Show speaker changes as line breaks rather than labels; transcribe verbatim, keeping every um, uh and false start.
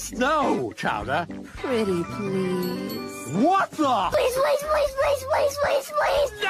No, Chowder.
Pretty please.
What the?
Please, please, please, please, please, please, please.